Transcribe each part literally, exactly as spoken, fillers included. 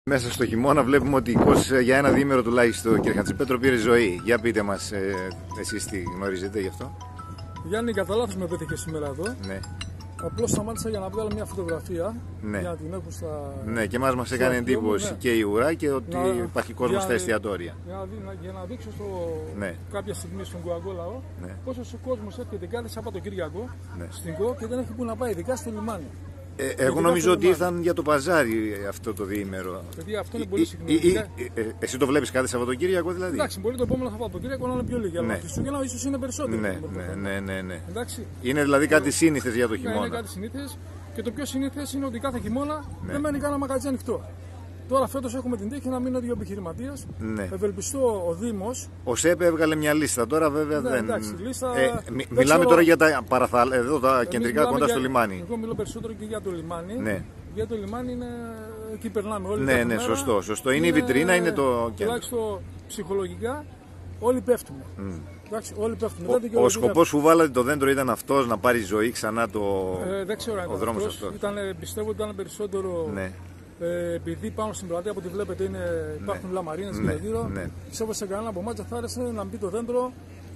Μέσα στο χειμώνα βλέπουμε ότι η Κος για ένα διήμερο τουλάχιστον, κύριε Χατζηπέτρο, πήρε ζωή. Για πείτε μας, ε, εσείς τι γνωρίζετε γι' αυτό. Γιάννη, κατά λάθος με πέτυχε σήμερα εδώ. Ναι. Απλώς σταμάτησα για να βγάλω μια φωτογραφία. Ναι. Για να την έχω στα... Ναι, και μας μας έκανε εντύπωση ναι. και η ουρά και ότι να... υπάρχει κόσμος στα εστιατόρια. Για να, για, για να δείξω στο... ναι. κάποια στιγμή στον Κουαγκό λαό ναι. πόσος ο κόσμος έρχεται κάθε Σαββατοκύριακο ναι. στην Κο και δεν έχει που να πάει, ειδικά στο λιμάνι. Ε, εγώ νομίζω ότι ήρθαν για το παζάρι αυτό το διήμερο. Γιατί αυτό είναι πολύ συχνό. Εσύ το βλέπεις κάθε Σαββατοκύριακο δηλαδή. Εντάξει, μπορεί το επόμενο Σαββατοκύριακο να είναι πιο λίγο. Αλλά Χριστούγεννα ίσως είναι περισσότερο. Ναι, ναι, ναι, ναι, ναι. Εντάξει. Είναι δηλαδή κάτι σύνηθες για το χειμώνα. Ναι, είναι κάτι συνήθες. Και το πιο συνήθες είναι ότι κάθε χειμώνα ναι. δεν μένει κανένα μαγαζί ανοιχτό. Τώρα φέτος έχουμε την τύχη να μείνω δύο επιχειρηματίες. Ναι. Ευελπιστώ ο Δήμος. Ο ΣΕΠ έβγαλε μια λίστα. Τώρα βέβαια ναι, δεν. Εντάξει, λίστα... ε, μι, μιλάμε ξέρω... τώρα για τα παραθάλ... εδώ τα κεντρικά κοντά για... στο λιμάνι. Εγώ μιλώ περισσότερο και για το λιμάνι. Ναι. Για το λιμάνι είναι. Εκεί περνάμε όλοι. Ναι, ναι, μέρα. σωστό. σωστό. Είναι, είναι η βιτρίνα, είναι το κέντρο. Τουλάχιστον ψυχολογικά όλοι πέφτουμε. Mm. Εντάξει, όλοι πέφτουμε. Ο, ο σκοπός που βάλατε το δέντρο ήταν αυτός, να πάρει ζωή ξανά το... ε, δεν ξέρω, ο δρόμος αυτός. Ήταν, πιστεύω ότι ήταν περισσότερο. Ναι. Ε, επειδή πάνω στην πλατεία, από ό,τι βλέπετε, είναι, υπάρχουν ναι. λαμαρίνες ναι. και γύρω. Ναι. Πιστεύω σε κανένα από εμάς δεν θα άρεσε να μπει το δέντρο.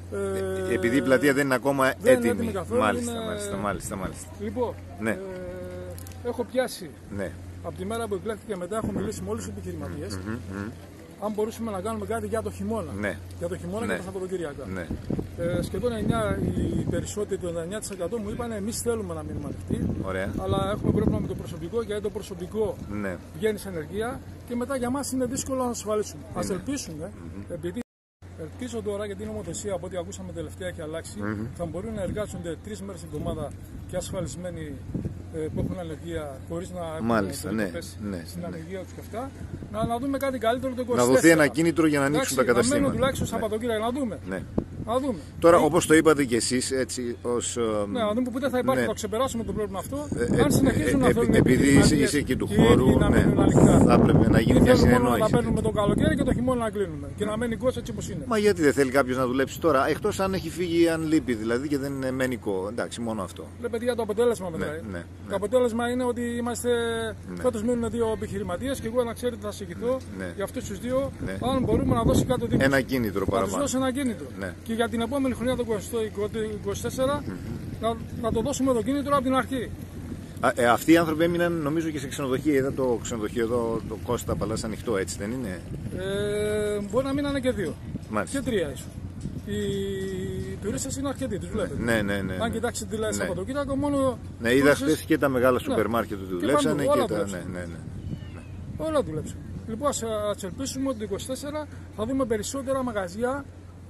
Ε, επειδή η πλατεία δεν είναι ακόμα δεν έτοιμη. Είναι έτοιμη καθόλου, μάλιστα, είναι... μάλιστα, μάλιστα, μάλιστα. Λοιπόν, ναι. ε, έχω πιάσει. Ναι. Από τη μέρα που εκλέχθηκε μετά, έχω μιλήσει με όλους τους επιχειρηματίες. Mm -hmm, mm -hmm. Αν μπορούσαμε να κάνουμε κάτι για το χειμώνα. Ναι. Για το χειμώνα ναι. και τα Σαββατοκύριακα. Ναι. Ε, σχεδόν εννιά, οι περισσότεροι, το ενενήντα εννιά τοις εκατό μου είπαν εμείς θέλουμε να μείνουμε ανοιχτοί. Ωραία. Αλλά έχουμε πρόβλημα με το προσωπικό, γιατί το προσωπικό ναι. βγαίνει σε ενεργεία και μετά για μας είναι δύσκολο να ασφαλίσουμε. Ναι. Ας ελπίσουμε, mm -hmm. επειδή ελπίζω τώρα, γιατί η νομοθεσία από ό,τι ακούσαμε τελευταία έχει αλλάξει, mm -hmm. θα μπορούν να εργάζονται τρεις μέρες την εβδομάδα και ασφαλισμένοι που έχουν αλλεργία χωρίς να Μάλιστα, ναι, ναι, στην ναι. αλλεργία τους και αυτά. Να, να δούμε κάτι καλύτερο το είκοσι τέσσερα. Να δοθεί ένα κίνητρο για να ανοίξουν τα καταστήματα. Να μένουν τουλάχιστον Σαββατοκύριακο, να δούμε. Ναι. Να δούμε. Τώρα, όπως το είπατε και εσείς, έτσι ως... Ναι, να δούμε που δεν θα υπάρχει, ναι. θα ξεπεράσουμε το πρόβλημα αυτό. Ε, αν συνεχίσουν ε, να θέλουν... Επειδή είσαι, είσαι και του χώρου, ναι, θα έπρεπε να γίνει μια συνεννόηση. Να παίρνουμε το καλοκαίρι και το χειμώνα να κλείνουμε. Και να μένει κόστα έτσι όπως είναι. Μα γιατί δεν θέλει κάποιος να δουλέψει τώρα, εκτός αν έχει φύγει, αν λείπει δηλαδή και δεν είναι μένικο. Εντάξει, μόνο αυτό. Λέει παιδιά, το αποτέλεσμα μετράει. Ναι, ναι, το αποτέλεσμα είναι ότι είμαστε. Ναι. Φέτος μείνουν δύο επιχειρηματίες και εγώ να ξέρετε θα συγκητώ ναι. για αυτούς τους δύο. Ναι. Αν μπορούμε να δώσει κάτι δίπλα. Ένα κίνητρο παραπάνω. Να τους δώσει ένα κίνητρο. Ναι. Και για την επόμενη χρονιά το είκοσι τέσσερα mm -hmm. να, να το δώσουμε το κίνητρο από την αρχή. Α, ε, αυτοί οι άνθρωποι έμειναν νομίζω και σε ξενοδοχεία. Είδα το ξενοδοχείο εδώ, το Κώστα Παλάς ανοιχτό, έτσι δεν είναι? Ε, μπορεί να μείνανε και δύο. Μάλιστα. Και τρία ίσως. Οι τουρίστες είναι αρκετοί, τους βλέπετε. Ναι, ναι, ναι. Αν κοιτάξετε τη λέει Σαββατοκύριακο, μόνο. Ναι, είδα χθες και τα μεγάλα σούπερ μάρκετ του δουλέψανε και, και τα. Ναι, ναι, ναι. Όλα δουλέψαν. Λοιπόν, ας ελπίσουμε ότι το είκοσι τέσσερα θα δούμε περισσότερα μαγαζιά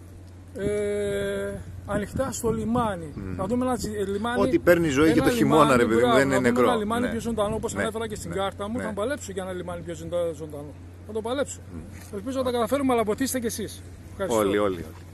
ε, ανοιχτά στο λιμάνι. Mm. Θα δούμε ένα λιμάνι. Ότι παίρνει ζωή και το χειμώνα, ρε παιδί μου, δεν είναι νεκρό. Ένα λιμάνι ναι. πιο ζωντανό, όπως ναι. ανέφερα και στην ναι. κάρτα μου, ναι. θα παλέψω για ένα λιμάνι πιο ζωντανό. Θα το παλέψω. Mm. Ελπίζω να τα καταφέρουμε, αλλά ποτίστε κι εσείς. Όλοι, όλοι.